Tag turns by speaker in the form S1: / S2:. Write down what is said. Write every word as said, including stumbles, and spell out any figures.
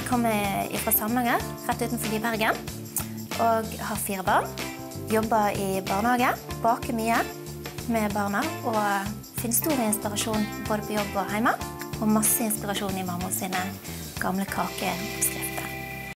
S1: kommer fra Samnanger, rett utenfor Bergen, og har fire barn. Jobber i barnehage, baker mye med barna, og finner stor inspirasjon både på jobb og hjemme, og masse inspirasjon i mamma sine gamle kakeoppskrifter.